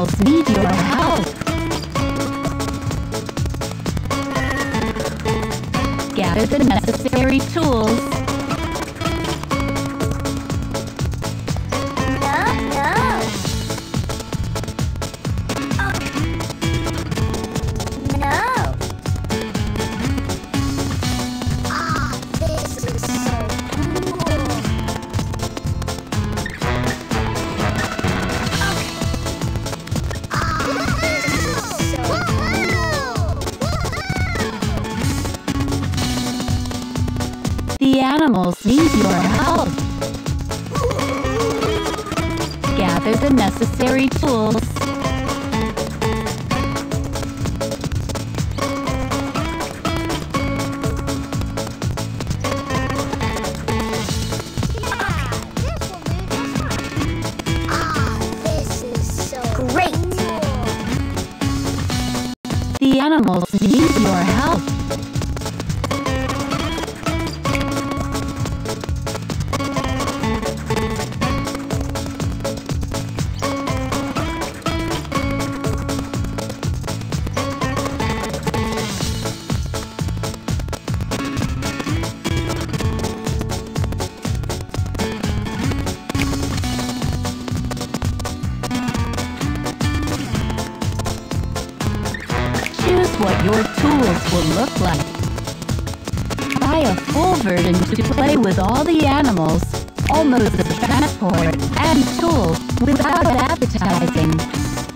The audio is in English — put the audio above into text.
animals need your help. Gather the necessary tools. The animals need your help. Gather the necessary tools. This is so great. The animals need your help. Choose what your tools will look like. Buy a full version to play with all the animals, all modes of transport, and tools without advertising.